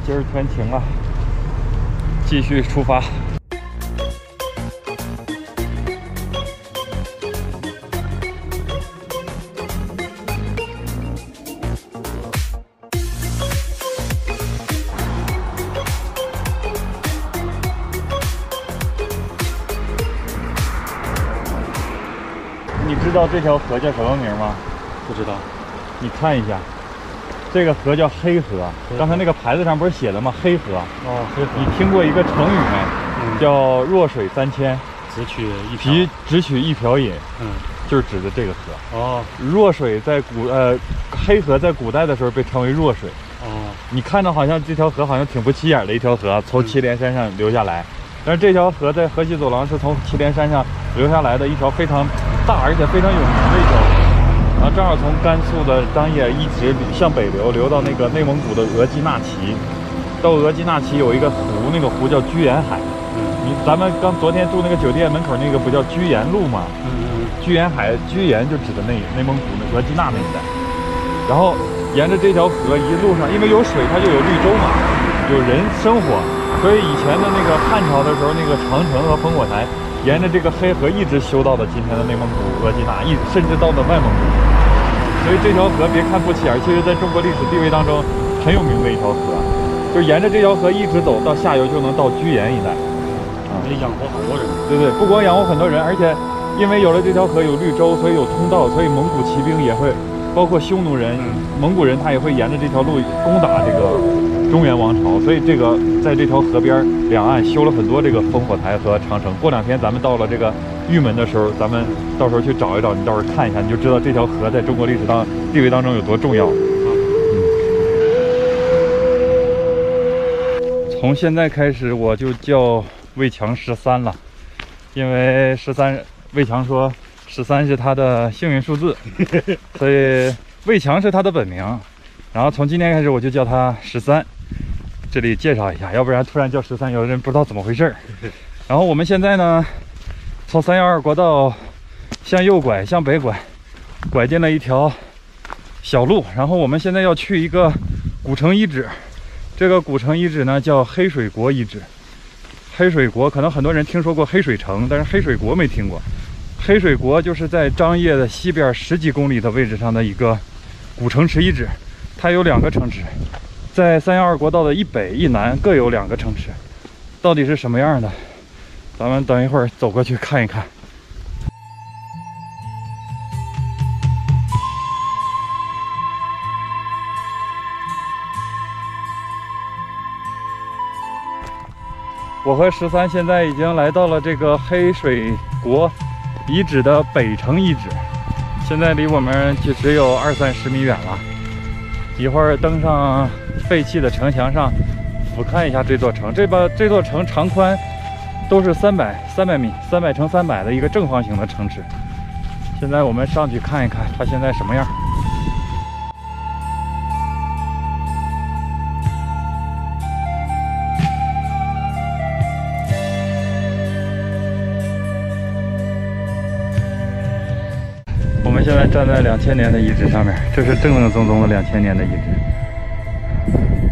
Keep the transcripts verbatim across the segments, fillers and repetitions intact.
今儿天晴了，继续出发。你知道这条河叫什么名吗？ 不知道。 你看一下，这个河叫黑河。刚才那个牌子上不是写的吗？黑河。 哦，黑河。 你听过一个成语没？嗯、叫弱水三千， 只取一瓢。只只取一瓢饮。 嗯， 就是指的这个河。 哦。 弱水在古呃，黑河在古代的时候被称为弱水。 哦。你看着好像这条河好像挺不起眼的一条河，从祁连山上流下来。嗯、但是这条河在河西走廊是从祁连山上流下来的一条非常大而且非常有名的一条河。然后正好从甘肃的张掖一直向北流，流到那个内蒙古的额济纳旗。到额济纳旗有一个湖，那个湖叫居延海。嗯，你咱们刚昨天住那个酒店门口那个不叫居延路吗？嗯嗯。居延海，居延就指的内内蒙古的额济纳那一带。然后沿着这条河一路上，因为有水，它就有绿洲嘛，有人生活，所以以前的那个汉朝的时候，那个长城和烽火台沿着这个黑河一直修到了今天的内蒙古额济纳，一甚至到了外蒙古。所以这条河别看不起眼，其实在中国历史地位当中很有名的一条河。就是沿着这条河一直走到下游，就能到居延一带。 啊，也养活好多人。 对对，不光养活很多人，而且因为有了这条河有绿洲，所以有通道，所以蒙古骑兵也会，包括匈奴人、蒙古人，他也会沿着这条路攻打这个中原王朝。所以这个在这条河边两岸修了很多这个烽火台和长城。过两天咱们到了这个玉门的时候，咱们到时候去找一找，你到时候看一下，你就知道这条河在中国历史当地位当中有多重要。从现在开始我就叫魏强十三了，因为十三魏强说十三是他的幸运数字，所以魏强是他的本名。然后从今天开始我就叫他十三。这里介绍一下，要不然突然叫十三，有的人不知道怎么回事。然后我们现在呢，从三幺二国道向右拐，向北拐，拐进了一条小路。然后我们现在要去一个古城遗址。这个古城遗址呢叫黑水国遗址。黑水国可能很多人听说过黑水城，但是黑水国没听过。黑水国就是在张掖的西边十几公里的位置上的一个古城池遗址，它有两个城池，在三幺二国道的一北一南各有两个城池。到底是什么样的，咱们等一会儿走过去看一看。我和十三现在已经来到了这个黑水国遗址的北城遗址，现在离我们就只有二三十米远了。一会儿登上废弃的城墙上，俯瞰一下这座城。这把这座城长宽都是三百三百米，三百乘三百的一个正方形的城池。现在我们上去看一看它现在什么样。我们现在站在两千年的遗址上面，这是正正宗宗的两千年的遗址。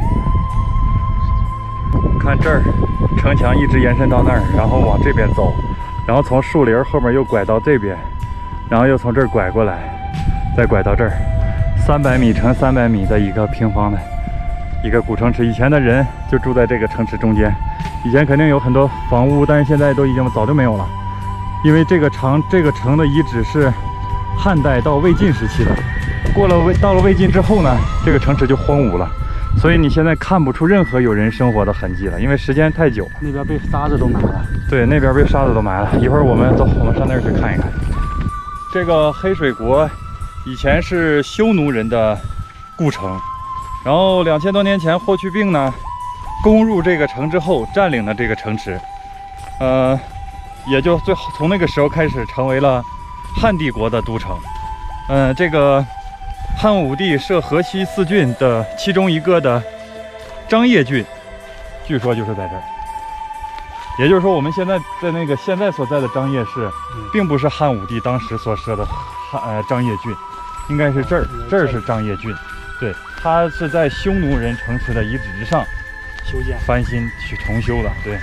看这儿，城墙一直延伸到那儿，然后往这边走，然后从树林后面又拐到这边，然后又从这儿拐过来，再拐到这儿，三百米乘三百米的一个平方的一个古城池。以前的人就住在这个城池中间，以前肯定有很多房屋，但是现在都已经早就没有了，因为这个城这个城的遗址是汉代到魏晋时期的，过了魏到了魏晋之后呢，这个城池就荒芜了，所以你现在看不出任何有人生活的痕迹了，因为时间太久了。 那边被沙子都埋了。 对，那边被沙子都埋了。一会儿我们走，我们上那儿去看一看。这个黑水国以前是匈奴人的故城，然后两千多年前霍去病呢攻入这个城之后，占领了这个城池，呃，也就最后从那个时候开始成为了汉帝国的都城。嗯、呃，这个汉武帝设河西四郡的其中一个的张掖郡，据说就是在这儿。也就是说，我们现在在那个现在所在的张掖市，并不是汉武帝当时所设的汉呃张掖郡，应该是这儿，这儿是张掖郡。对，它是在匈奴人城池的遗址之上修建翻新去重修的。对，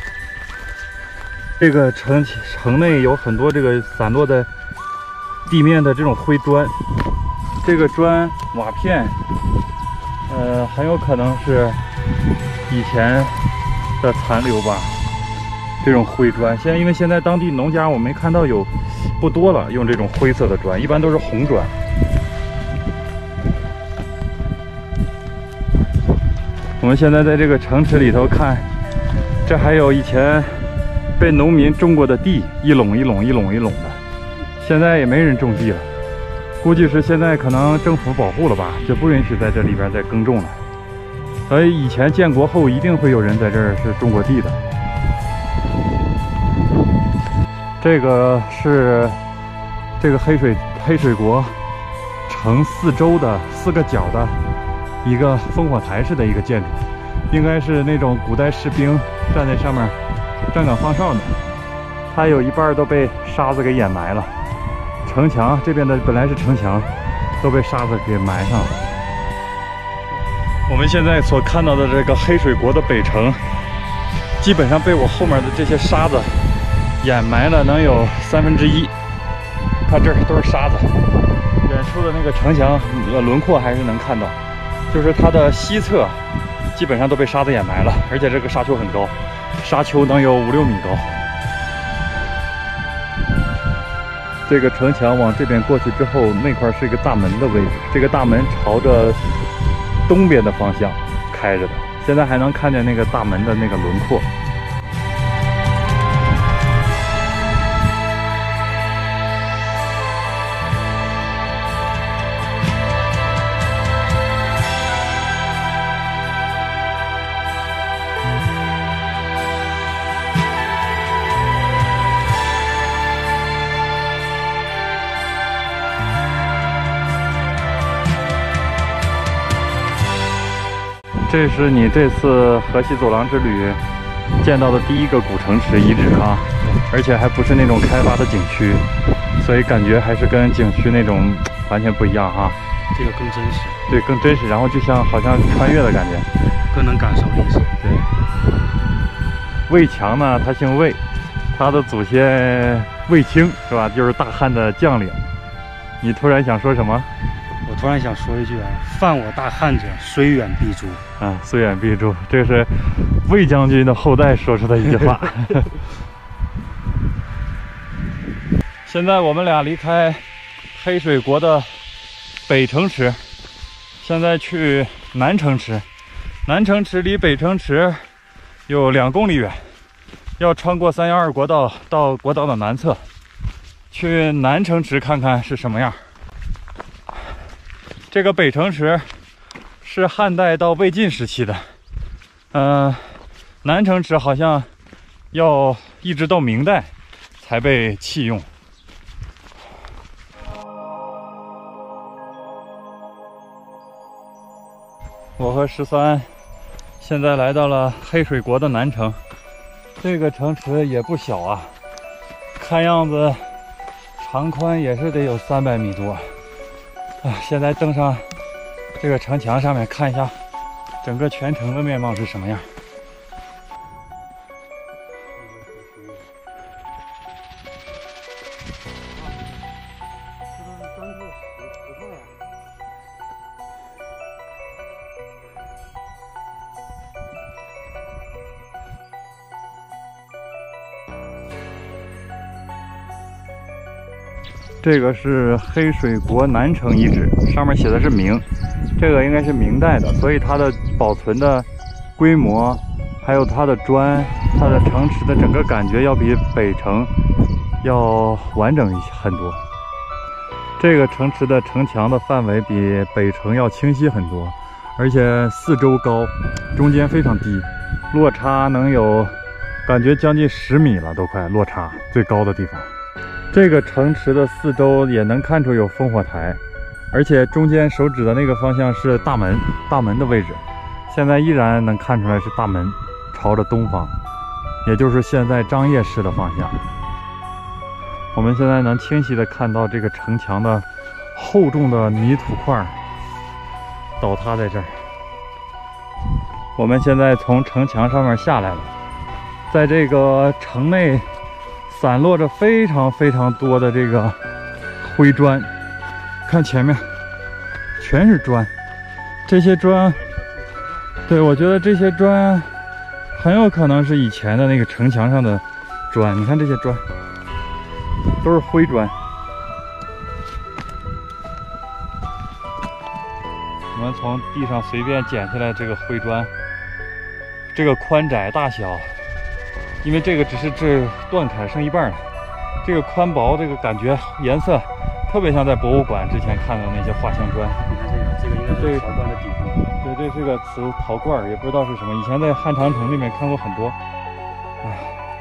这个城城内有很多这个散落在地面的这种灰砖，这个砖瓦片，呃，很有可能是以前的残留吧。这种灰砖，现在因为现在当地农家我没看到有不多了，用这种灰色的砖，一般都是红砖。我们现在在这个城池里头看，这还有以前被农民种过的地，一垄一垄一垄一垄的，现在也没人种地了，估计是现在可能政府保护了吧，就不允许在这里边再耕种了。所以以前建国后一定会有人在这儿是种过地的。这个是这个黑水黑水国城四周的四个角的一个烽火台式的一个建筑，应该是那种古代士兵站在上面站岗放哨的。它有一半都被沙子给掩埋了，城墙这边的本来是城墙，都被沙子给埋上了。我们现在所看到的这个黑水国的北城，基本上被我后面的这些沙子掩埋了能有三分之一，看这儿都是沙子，远处的那个城墙呃轮廓还是能看到，就是它的西侧基本上都被沙子掩埋了，而且这个沙丘很高，沙丘能有五六米高。这个城墙往这边过去之后，那块是一个大门的位置，这个大门朝着东边的方向开着的，现在还能看见那个大门的那个轮廓。这是你这次河西走廊之旅见到的第一个古城池遗址啊，而且还不是那种开发的景区，所以感觉还是跟景区那种完全不一样哈。 这个更真实， 对，更真实，然后就像好像穿越的感觉， 更能感受历史。 对，魏强呢，他姓魏，他的祖先卫青是吧？就是大汉的将领。你突然想说什么？ 我突然想说一句啊，犯我大汉者，虽远必诛。 啊，虽远必诛，这是魏将军的后代说出的一句话。现在我们俩离开黑水国的北城池，现在去南城池。南城池离北城池有两公里远，要穿过三幺二国道到国道的南侧，去南城池看看是什么样。这个北城池是汉代到魏晋时期的，嗯、呃，南城池好像要一直到明代才被弃用。我和十三现在来到了黑水国的南城，这个城池也不小啊，看样子长宽也是得有三百米多。啊，现在登上这个城墙上面看一下整个全城的面貌是什么样。这个是黑水国南城遗址，上面写的是明，这个应该是明代的，所以它的保存的规模，还有它的砖，它的城池的整个感觉要比北城要完整很多。这个城池的城墙的范围比北城要清晰很多，而且四周高，中间非常低，落差能有感觉将近十米了，都快落差最高的地方。这个城池的四周也能看出有烽火台，而且中间手指的那个方向是大门，大门的位置，现在依然能看出来是大门朝着东方，也就是现在张掖市的方向。我们现在能清晰地看到这个城墙的厚重的泥土块倒塌在这儿。 我们现在从城墙上面下来了，在这个城内散落着非常非常多的这个灰砖，看前面全是砖，这些砖，对，我觉得这些砖很有可能是以前的那个城墙上的砖。你看这些砖都是灰砖。我们从地上随便捡下来这个灰砖，这个宽窄大小，因为这个只是这断开剩一半了，这个宽薄，这个感觉颜色特别像在博物馆之前看到那些画像砖。 你看这个，这个应该是陶罐的底部。 对，这是个瓷陶罐，也不知道是什么。以前在汉长城里面看过很多。哎，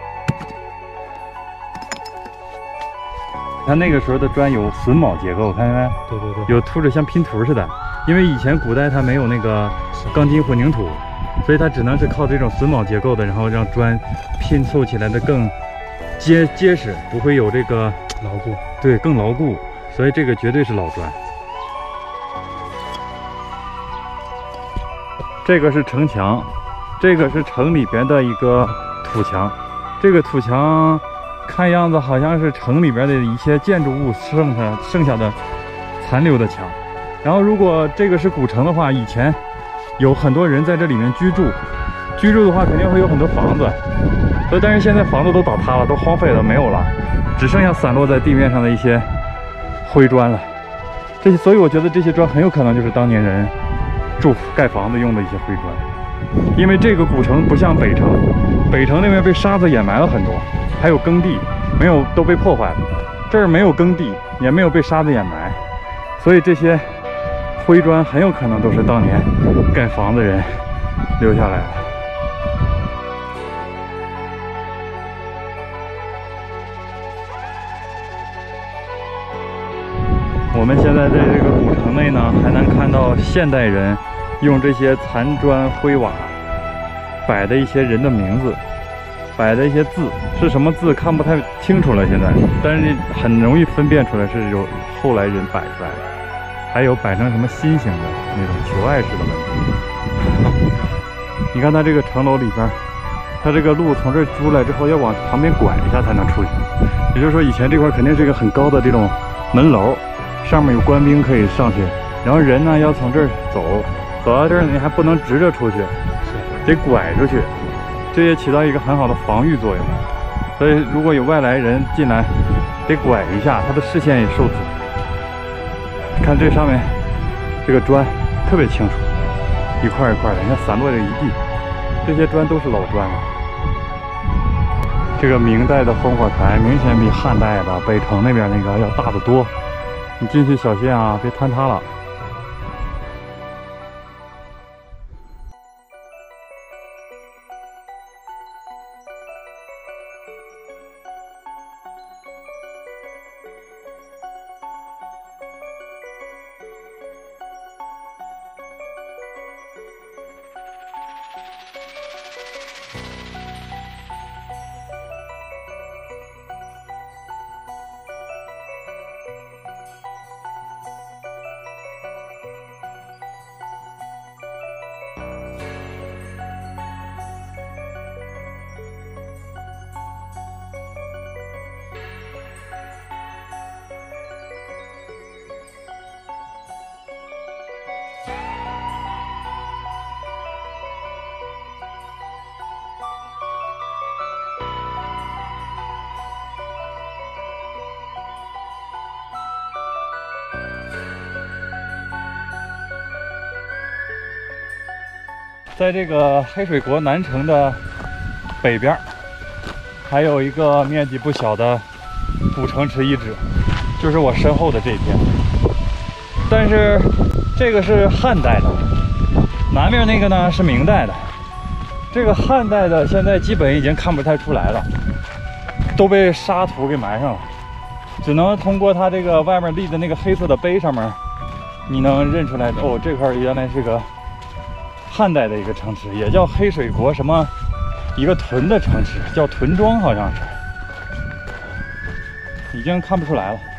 看那个时候的砖有榫卯结构，看见没？ 对对对， 有凸着像拼图似的。因为以前古代它没有那个钢筋混凝土，所以它只能是靠这种榫卯结构的，然后让砖拼凑起来的更结结实，不会有这个牢固。 对，更牢固。所以这个绝对是老砖。这个是城墙，这个是城里边的一个土墙。这个土墙看样子好像是城里边的一些建筑物剩下剩下的残留的墙。然后如果这个是古城的话，以前有很多人在这里面居住，居住的话肯定会有很多房子，所以但是现在房子都倒塌了，都荒废了，没有了，只剩下散落在地面上的一些灰砖了。这些，所以我觉得这些砖很有可能就是当年人住盖房子用的一些灰砖。因为这个古城不像北城，北城那边被沙子掩埋了很多，还有耕地没有都被破坏了，这儿没有耕地，也没有被沙子掩埋，所以这些灰砖很有可能都是当年盖房的人留下来的。我们现在在这个古城内呢，还能看到现代人用这些残砖灰瓦摆的一些人的名字，摆的一些字，是什么字看不太清楚了现在，但是很容易分辨出来是有后来人摆出来的。还有摆成什么心形的那种求爱式的问题。你看它这个城楼里边，它这个路从这儿出来之后要往旁边拐一下才能出去，也就是说以前这块肯定是一个很高的这种门楼，上面有官兵可以上去，然后人呢要从这儿走，走到这儿你还不能直着出去，得拐出去，这也起到一个很好的防御作用。所以如果有外来人进来，得拐一下，他的视线也受阻。看这上面这个砖特别清楚，一块一块的，你看散落着一地，这些砖都是老砖了。这个明代的烽火台明显比汉代的北城那边那个要大得多，你进去小心啊，别坍塌了。在这个黑水国南城的北边，还有一个面积不小的古城池遗址，就是我身后的这片。但是这个是汉代的，南面那个呢是明代的。这个汉代的现在基本已经看不太出来了，都被沙土给埋上了，只能通过它这个外面立的那个黑色的碑上面，你能认出来哦，这块原来是个汉代的一个城池，也叫黑水国什么一个屯的城池，叫屯庄，好像是，已经看不出来了。